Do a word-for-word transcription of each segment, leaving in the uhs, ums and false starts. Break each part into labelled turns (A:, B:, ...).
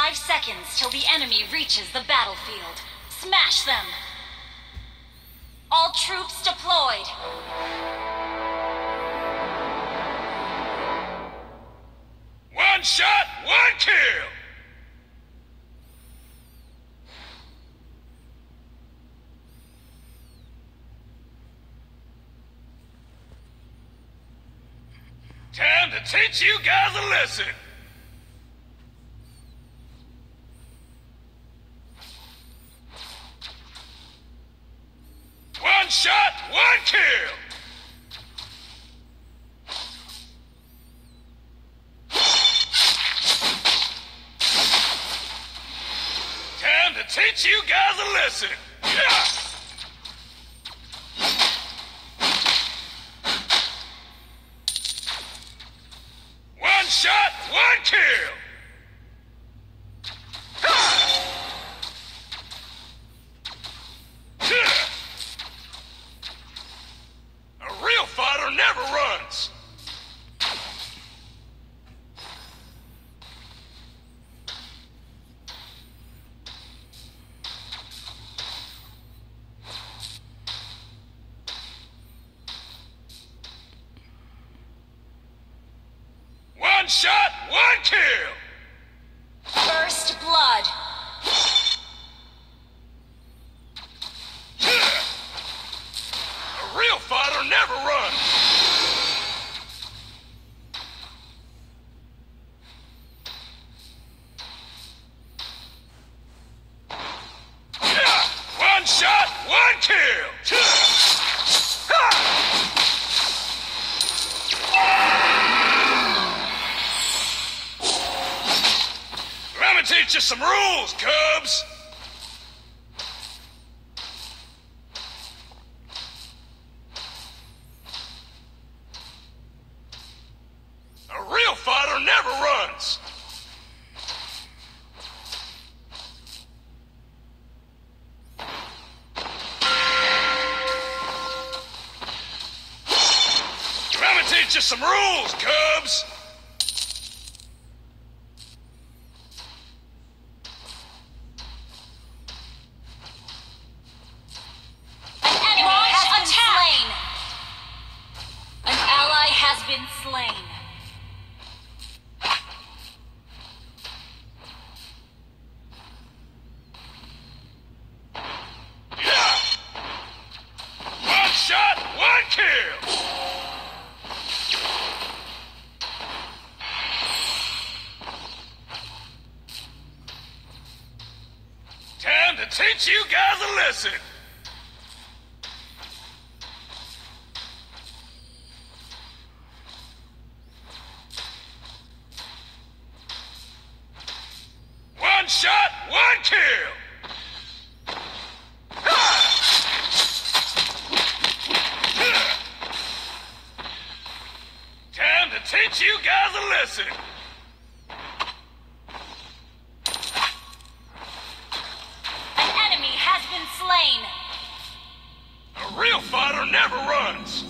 A: Five seconds till the enemy reaches the battlefield. Smash them! All troops deployed!
B: One shot, one kill! Time to teach you guys a lesson! One shot, one kill! Time to teach you guys a lesson! Yeah! One shot, one kill! A real fighter never runs! One shot, one kill!
A: First blood.
B: A real fighter never runs! One shot, one kill! Let me teach you some rules, Cubs! A real fighter never runs! Let me teach you some rules, Cubs!
A: An enemy has been slain. An ally has been slain.
B: Yeah! One shot, one kill! Time to teach you guys a lesson! One shot, one kill! Time to teach you guys a lesson!
A: An enemy has been slain.
B: A real fighter never runs!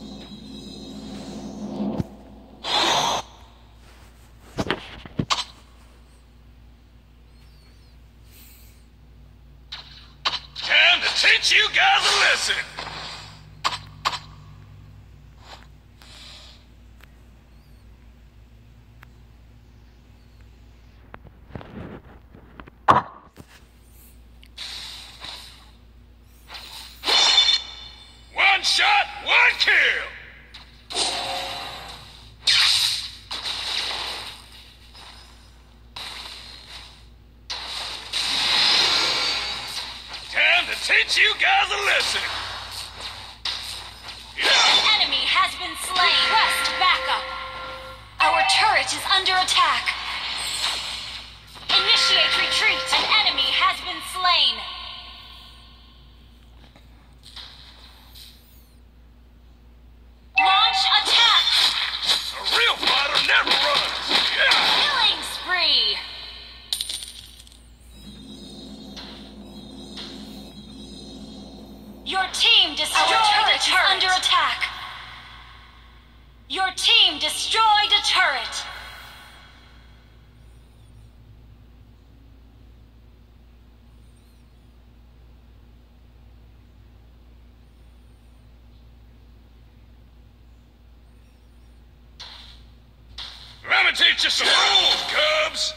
B: Time to teach you guys a lesson! One shot, one kill! Time to teach you guys a lesson! Yeah!
A: An enemy has been slain. Request backup. Our turret is under attack. Initiate retreat. An enemy has been slain. Launch attack.
B: A real fighter never runs! Yeah!
A: Killing spree. Your team destroyed Our turret is under attack. Your team destroyed a turret.
B: Let me teach you some rules, Cubs!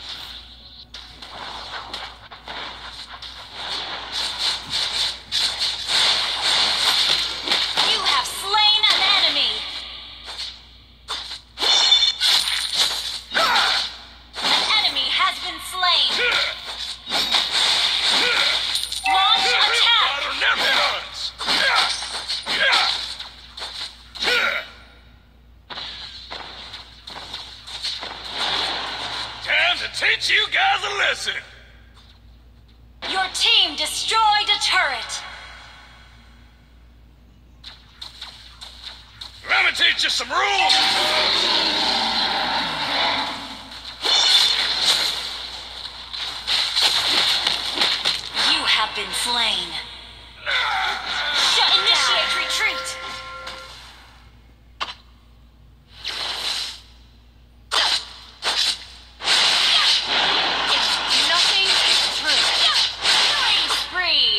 A: You have slain an enemy! An enemy has been slain! Launch attack!
B: Fighter never runs! Time to teach you guys a lesson!
A: Your team destroyed a turret!
B: Let me teach you some rules!
A: You have been slain. Shut initiate retreat! Nothing is true. Killing spree!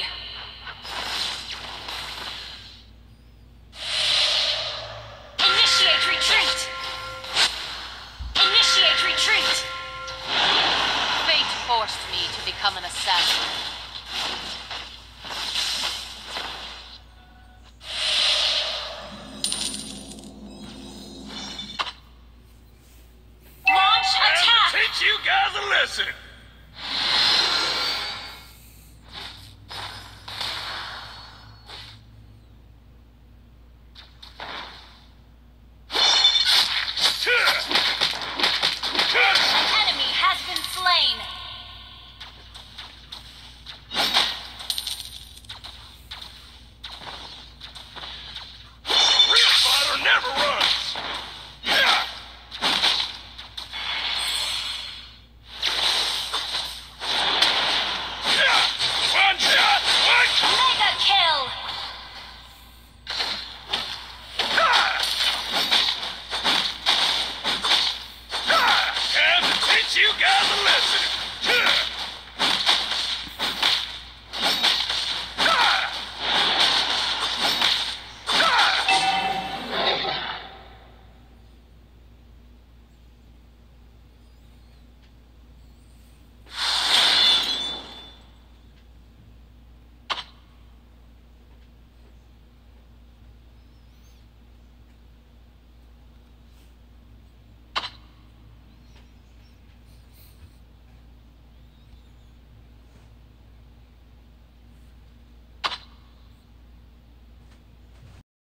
A: Initiate retreat! Initiate retreat! Fate forced me to become an assassin. Launch
B: Time
A: attack!
B: to teach you guys a lesson!